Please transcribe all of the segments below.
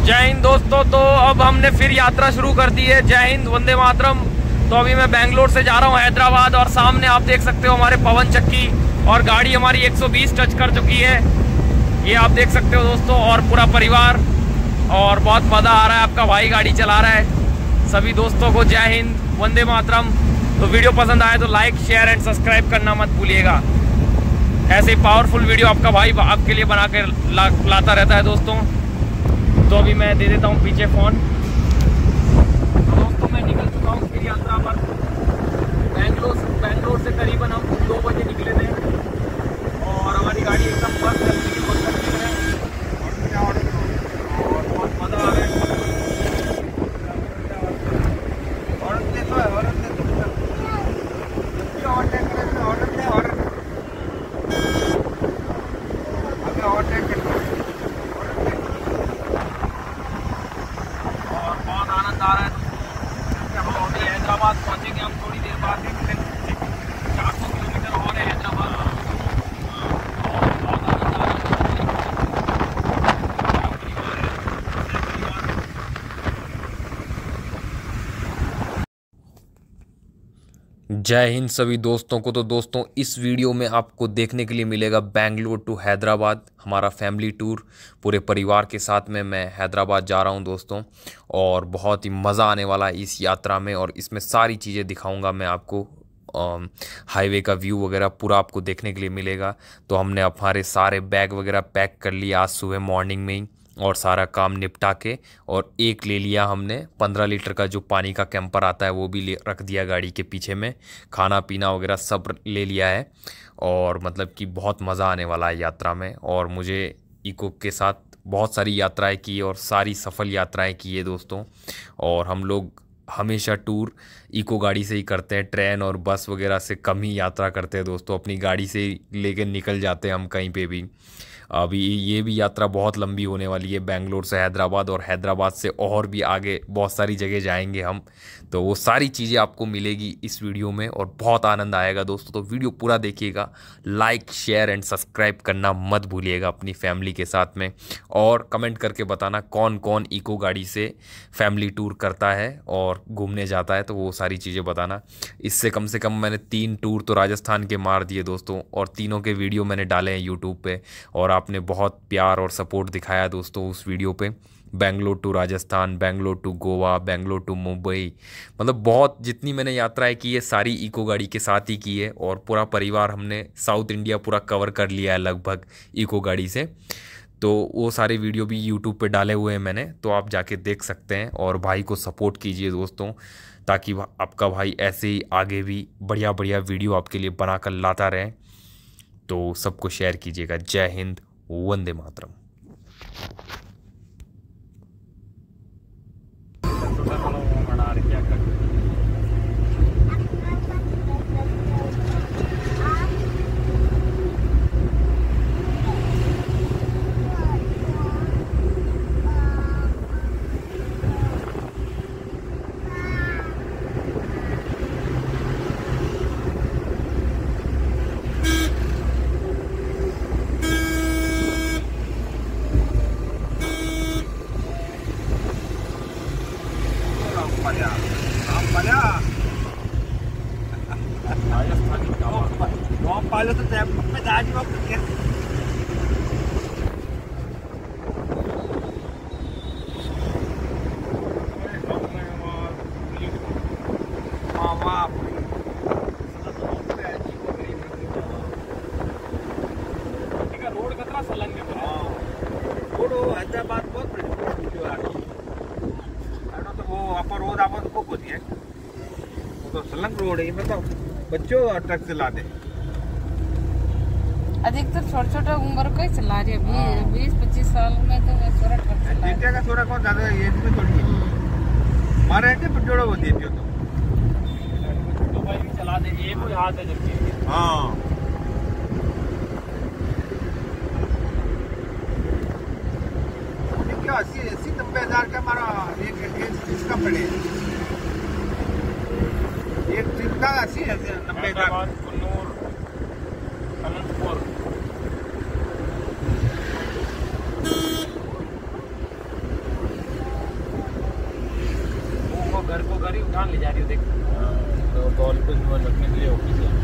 जय हिंद दोस्तों। तो अब हमने फिर यात्रा शुरू कर दी है। जय हिंद, वंदे मातरम। तो अभी मैं बेंगलोर से जा रहा हूँ हैदराबाद और सामने आप देख सकते हो हमारे पवन चक्की और गाड़ी हमारी 120 टच कर चुकी है। ये आप देख सकते हो दोस्तों, और पूरा परिवार, और बहुत मज़ा आ रहा है। आपका भाई गाड़ी चला रहा है। सभी दोस्तों को जय हिंद, वंदे मातरम। तो वीडियो पसंद आए तो लाइक, शेयर एंड सब्सक्राइब करना मत भूलिएगा। ऐसे पावरफुल वीडियो आपका भाई आपके लिए बना कर लाता रहता है दोस्तों। तो अभी मैं दे देता हूँ पीछे फ़ोन। तो दोस्तों मैं निकल चुका हूँ फिर यात्रा पर। बेंगलोर से करीबन हम 2 बजे निकले थे और हमारी गाड़ी एकदम मस्त है और बहुत मज़ा आ रहा है। हैदराबाद पहुंचेंगे हम थोड़ी देर बाद। 400 किलोमीटर और है हैदराबाद। जय हिंद सभी दोस्तों को। तो दोस्तों इस वीडियो में आपको देखने के लिए मिलेगा बेंगलोर टू हैदराबाद हमारा फैमिली टूर। पूरे परिवार के साथ में मैं हैदराबाद जा रहा हूं दोस्तों, और बहुत ही मज़ा आने वाला है इस यात्रा में। और इसमें सारी चीज़ें दिखाऊंगा मैं आपको। हाईवे का व्यू वगैरह पूरा आपको देखने के लिए मिलेगा। तो हमने हमारे सारे बैग वगैरह पैक कर लिए आज सुबह मॉर्निंग में ही, और सारा काम निपटा के। और एक ले लिया हमने 15 लीटर का जो पानी का कैंपर आता है, वो भी रख दिया गाड़ी के पीछे में। खाना पीना वगैरह सब ले लिया है। और मतलब कि बहुत मज़ा आने वाला है यात्रा में। और मुझे इको के साथ बहुत सारी यात्राएं की और सारी सफल यात्राएं की है दोस्तों। और हम लोग हमेशा टूर इको गाड़ी से ही करते हैं, ट्रेन और बस वगैरह से कम ही यात्रा करते हैं दोस्तों। अपनी गाड़ी से लेकर निकल जाते हैं हम कहीं पे भी। अभी ये भी यात्रा बहुत लंबी होने वाली है, बेंगलोर से हैदराबाद, और हैदराबाद से और भी आगे बहुत सारी जगह जाएंगे हम। तो वो सारी चीज़ें आपको मिलेगी इस वीडियो में और बहुत आनंद आएगा दोस्तों। तो वीडियो पूरा देखिएगा, लाइक, शेयर एंड सब्सक्राइब करना मत भूलिएगा अपनी फैमिली के साथ में। और कमेंट करके बताना कौन कौन इको गाड़ी से फैमिली टूर करता है और घूमने जाता है, तो वो सारी चीज़ें बताना। इससे कम से कम मैंने 3 टूर तो राजस्थान के मार दिए दोस्तों, और तीनों के वीडियो मैंने डाले हैं यूट्यूब पे। और आपने बहुत प्यार और सपोर्ट दिखाया दोस्तों उस वीडियो पे। Bangalore to Rajasthan, Bangalore to Goa, Bangalore to Mumbai, मतलब बहुत जितनी मैंने यात्राएं की है सारी इको गाड़ी के साथ ही की है। और पूरा परिवार हमने साउथ इंडिया पूरा कवर कर लिया है लगभग इको गाड़ी से। तो वो सारे वीडियो भी यूट्यूब पे डाले हुए हैं मैंने, तो आप जाके देख सकते हैं। और भाई को सपोर्ट कीजिए दोस्तों, ताकि आपका भाई ऐसे ही आगे भी बढ़िया बढ़िया वीडियो आपके लिए बनाकर लाता रहे। तो सबको शेयर कीजिएगा। जय हिंद, वंदे मातरम। पालो तो मैं दादी वक्त क्या रोड कतरा सलंग है। रोड हैदराबाद बहुत बड़ी आ रही है। तो वो अपर रोड आप को होती है, वो तो सलंग रोड है। मैं तो बच्चों ट्रक चला दे। अधिकतर छोटे उम्र का ही चला रही है। 20-25 साल में तो छोरा ट्रक चला रही है। का छोरा कौन ज्यादा एज में थोड़ी है। मारे थे पिटोड़ा वो देती हो तो भाई भी चला दे, ये कोई हाथ है जबकि। हाँ क्या 80-90 हज़ार का हमारा एक इसका पड़े। एक ट्रिप का 80-90 हज़ार। घर को घर ही उठा ले जा रही हो देख। तो दौलत में रखने के लिए ऑफिस है।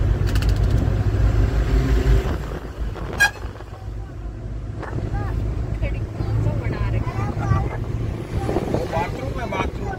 बाथरूम है, बाथरूम।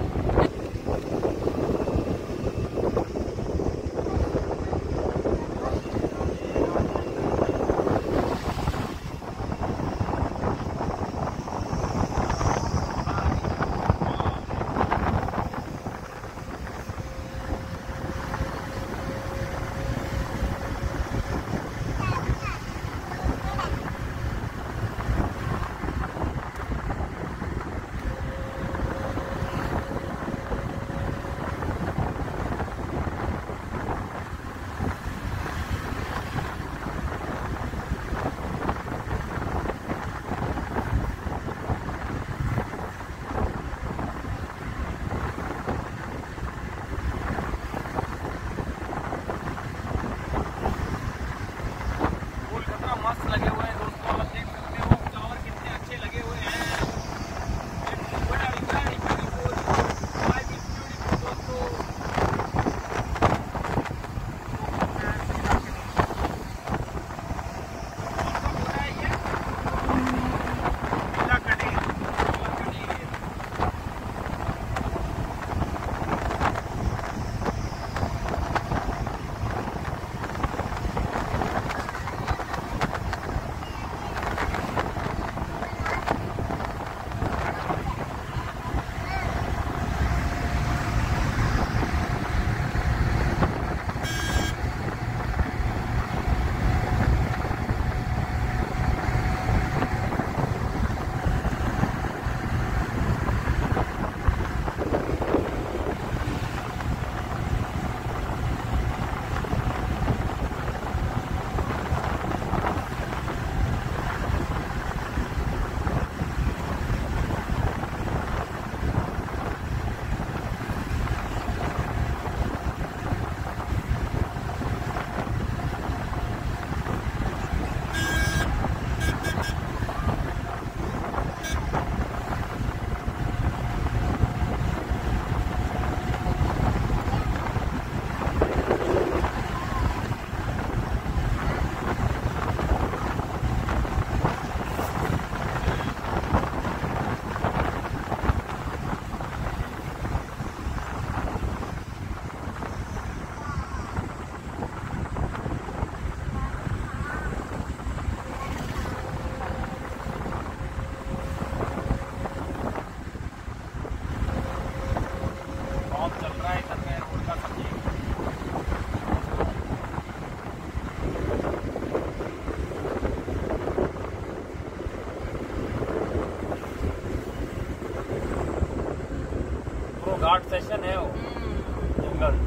घाट सेशन है वो जंगल।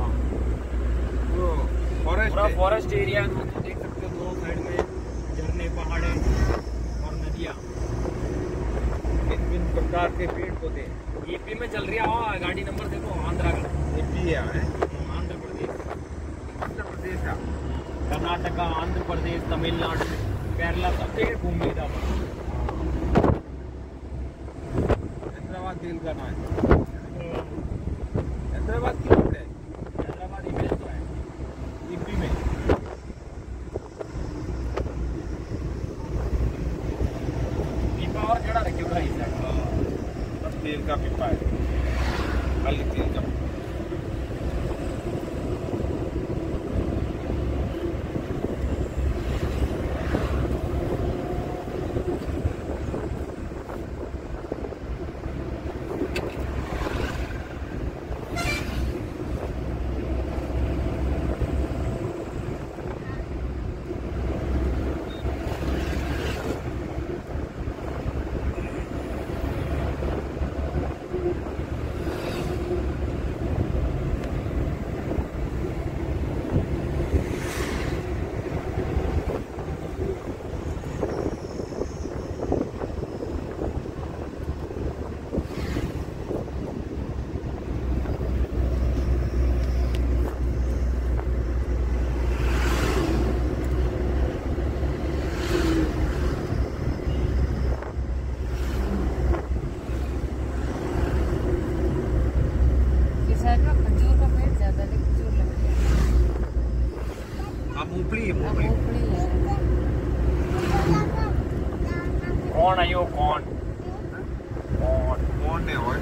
पूरा फॉरेस्ट एरिया है। तो देख सकते हो दोनों साइड में झरने, पहाड़े और नदियाँ, भिन्न प्रकार के पेड़ पौधे। यूपी में चल रही है गाड़ी नंबर देखो, आंध्रा का यूपी है, आंध्र प्रदेश, आंध्र प्रदेश का, कर्नाटका, आंध्र प्रदेश, तमिलनाडु, केरला, सब पेड़ भूमि था। हैदराबाद दिल का नाम है। हैदराबाद क्यों है? हैदराबाद इमेज तो है यूपी में। पीपा और जड़ा रखे हुआ इस साइड, बस तेल का पीपा है, खाली तेल का। कौन है यो कौन कौन ने हो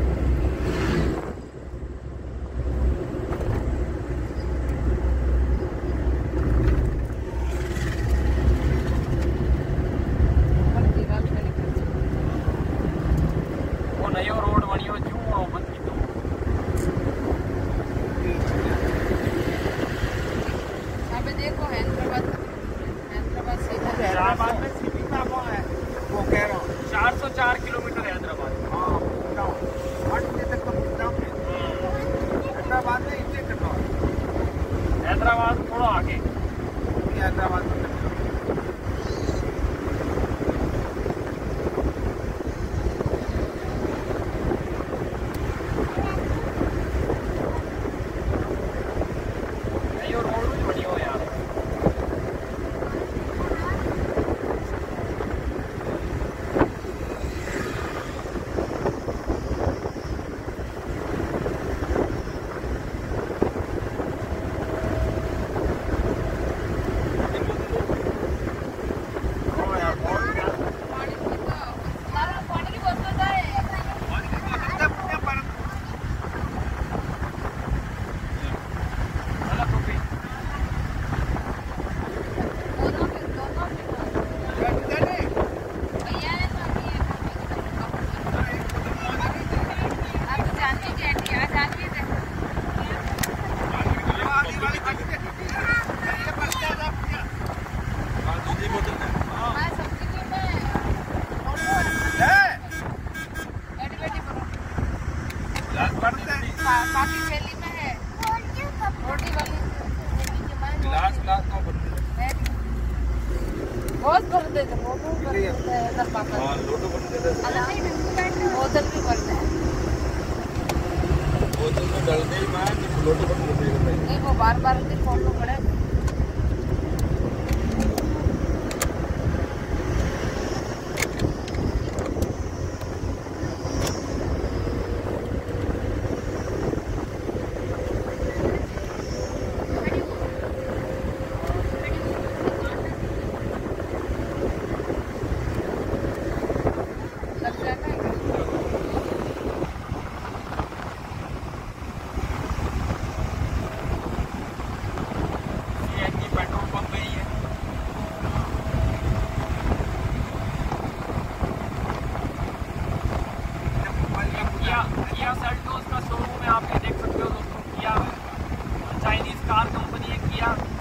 नयो रोड बनियो जू बंद की तो अबे देखो हैदराबाद से हैदराबाद में सिटी का कौन है वो कह रहा हूँ 404 किलोमीटर हैदराबाद। हाँ तक तो हैदराबाद में इतने कटवा हैदराबाद थोड़ा आगे हैदराबाद में काफी वैली में है रोटी वाली गिलास गिलास का बहुत भरते थे लोटो भरते हैं 10 हां लोटो बनते थे बोतल भी भरते हैं बोतल में डालते ही मैं लोटो बनते थे नहीं वो बार खोलना पड़े किया सेल्टोस का शोरूम है, आप ये देख सकते हो दोस्तों। किया चाइनीज कार कंपनी है किया।